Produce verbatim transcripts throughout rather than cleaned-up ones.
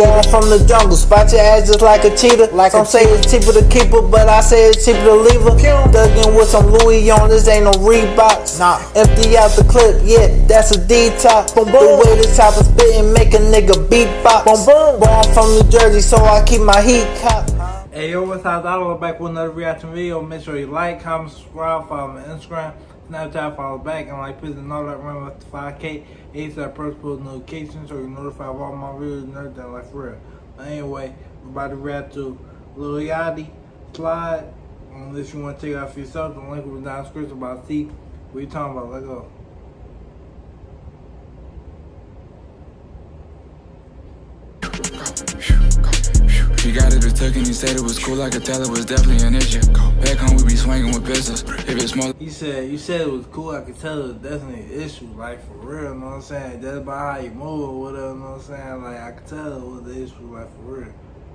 Born from the jungle, spot your ass just like a cheetah. Like some say it's cheaper to keep her, but I say it's cheaper to leave her. Thuggin' with some Louis on, this ain't no Reeboks. Nah. Empty out the clip, yeah, that's a detox. Boom, boom. The way this type of spittin' make a nigga beatbox. Boom, boom. Born from New Jersey, so I keep my heat cocked. Hey yo, what's up? I'll back with another reaction video. Make sure you like, comment, subscribe, follow me on Instagram, Snapchat, follow back, and like, please and all that. Remember up to five K. ASAP first post notifications so you notify of all my videos and everything like for real. But anyway, we're about to react to Lil Yachty, Slide. Unless you want to check it out for yourself, the link will be down in the description about C. What you talking about? Let's go. He got it, it took and he said it was cool. I could tell it was definitely an issue. Back home we be swinging with pistols. If it's small, he said, you said it was cool. I could tell it was definitely an issue, like for real. You know what I'm saying? That's about how you move or whatever. You know what I'm saying? Like I could tell it was the issue, like for real.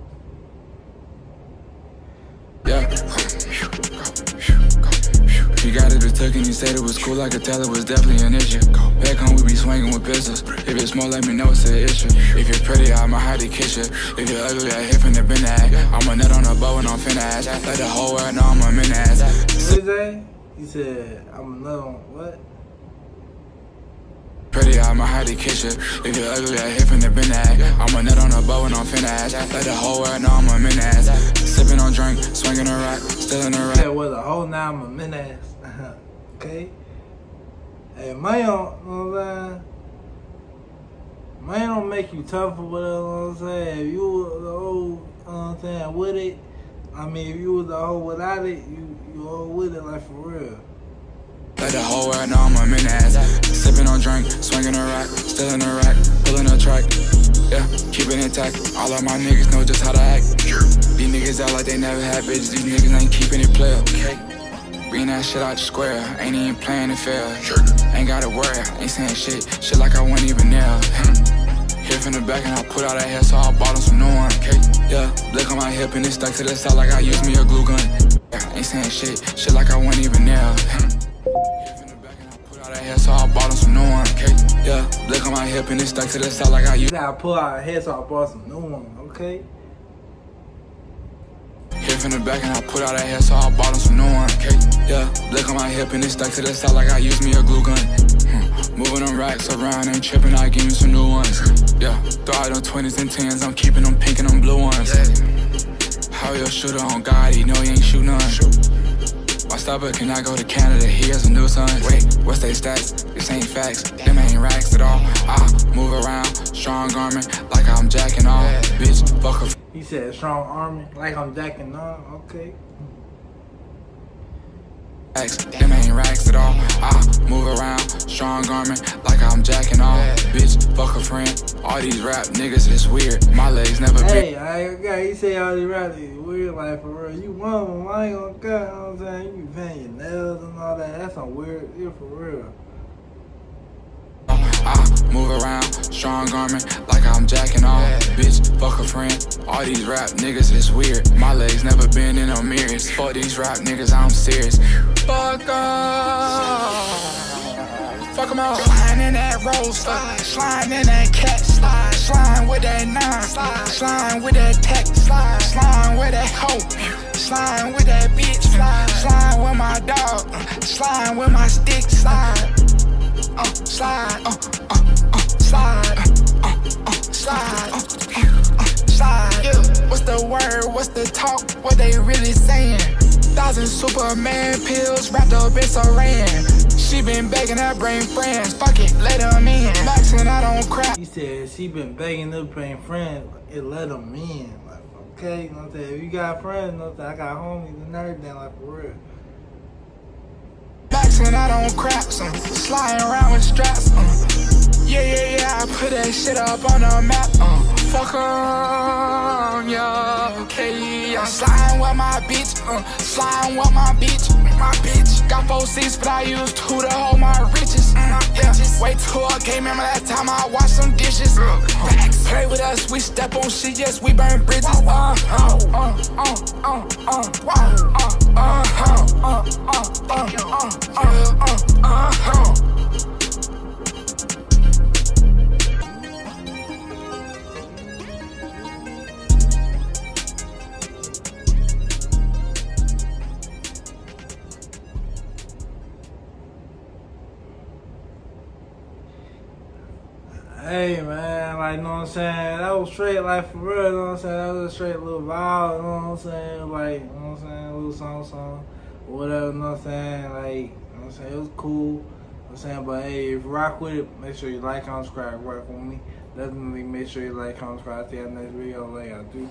Yeah. He got it, it took and he said it was cool. I could tell it was definitely an issue. Back home we be swinging with pistols. If it's small, let me know it's an issue. If you're pretty, I'ma hide the kitchen. If you're ugly, I hit from the bin ass. I'm a nut on a bow and I'm finna ass. Let the whole world know I'm a min ass. What did he say? He said, I'm a nut on what? Pretty, I'ma hide the kitchen. If you're ugly, I hit from the bin ass. I'm a nut on a bow and I'm finna ass. Let the whole world know I'm a min ass. Sipping on drink, swinging a rock, still in a rock. That was a whole now I'm a min ass. Okay? Hey, man, you know what I'm saying? Man don't make you tough or whatever, you know what I'm saying? If you was the whole, you know what I'm saying, with it, I mean, if you was the whole without it, you, you all with it, like for real. Let the whole world know I'm a min ass. Sipping on drink, swinging a rock, still in a rack, pulling a track. Yeah, keep it intact. All of my niggas know just how to act. These niggas act like they never had bitches. These niggas ain't keeping it player. Okay? Bring that shit out the square. Ain't even playing it fair. Ain't gotta worry. Ain't saying shit. Shit like I wasn't even there. Hit from the back and I put out that hair, so I bought him some new one. Okay? Yeah, look on my hip and it stuck to the side like I used me a glue gun. Yeah, ain't saying shit. Shit like I wasn't even there. So I bought him some new one, okay? Yeah, look on my hip and it stuck to the side like I used. I pull out a head, so I bought some new one, okay? Hip in the back and I put out that hair, so I bought him some new one, okay? Yeah, look on my hip and it stuck to the side like I used me a glue gun. Hmm. Moving them racks around, ain't tripping, I give me some new ones. Yeah, throw out them twenties and tens, I'm keeping them pink and them blue ones. How your shooter on God, he know he ain't shoot none. My stopper, can I go to Canada? He has a new son. Wait, what's they stats? This ain't facts. Them ain't racks at all. I move around, strong garment, like I'm jacking off. Bitch, fuck her. He said strong army, like I'm jacking off. Okay. Them ain't racks at all. I move around, strong garment, like I'm jacking off. Bitch, fuck a friend. All these rap niggas is weird. My legs never been. Hey, I got. He say all these rap niggas weird, like for real. You want them? I ain't gonna cut. You know what I'm saying? You be painting your nails and all that. That's some weird. Yeah, for real. I move around, strong garment, like I'm jacking off. Bitch, fuck a friend. All these rap niggas is weird. My legs never been in no mirrors. Fuck these rap niggas, I'm serious. Fuck off. Fuck them all. Sliding in that rose, slide. Sliding in that cat, slide. Sliding with that nine, slide. Sliding with that tech, slide. Sliding with that hoe. Sliding with that bitch, slide. Sliding with my dog. Sliding with my stick, slide. Uh, slide, uh, uh, uh, slide, uh, uh, uh, slide, uh, uh, uh, slide. Yeah. What's the word? What's the talk? What they really saying? Thousand Superman pills wrapped up in saran. She been begging her bring friends. Fuck it, let them in. Maxing out on crap. He said she been begging her bring friends. It let them in. Like, okay, you know what I'm saying? If you got friends, you know what I'm saying? I got homies and everything, like for real. Maxing out on craps, um, sliding around with straps, um. Yeah, yeah, yeah, I put that shit up on the map, um. Fuck on, yeah, okay. I'm sliding with my bitch, uh, sliding with my bitch, my bitch. Got four seats, but I use two to hold my riches, uh, yeah. Wait till I can't remember that time I washed some dishes. Uh, play with us, we step on shit, yes, we burn bridges. Uh, uh, uh, uh, uh, uh, uh, uh, uh, uh, uh, uh, uh, uh, uh, uh. hey man, like, you know what I'm saying? That was straight, like, for real, you know what I'm saying? That was a straight little vibe, you know what I'm saying? Like, you know what I'm saying? A little song, song, or whatever, you know what I'm saying? Like, you know what I'm saying? It was cool, you know what I'm saying? But hey, if you rock with it, make sure you like, comment, subscribe, rock with me. Definitely make sure you like, comment, subscribe. See you in the next video. Later, dudes.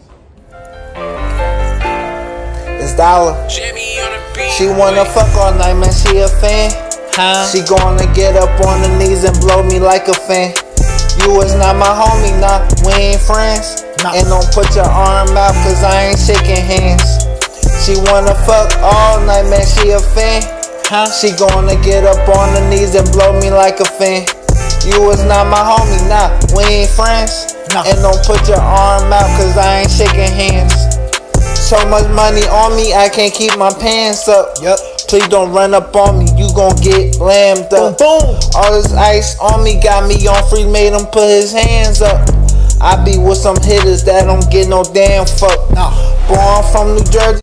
It's Dollar. She wanna fuck all night, man. She a fan. Huh? She gonna get up on her knees and blow me like a fan. You was not my homie, nah. We ain't friends. Nah. And don't put your arm out, cause I ain't shaking hands. She wanna fuck all night, man. She a fan. Huh? She gonna get up on her knees and blow me like a fan. You was not my homie, nah, we ain't friends. No. And don't put your arm out, cause I ain't shaking hands. So much money on me, I can't keep my pants up. Yep. Please don't run up on me, you gon' get lammed up. Boom, boom. All this ice on me got me on free, made him put his hands up. I be with some hitters that don't get no damn fuck. Nah. Born from New Jersey.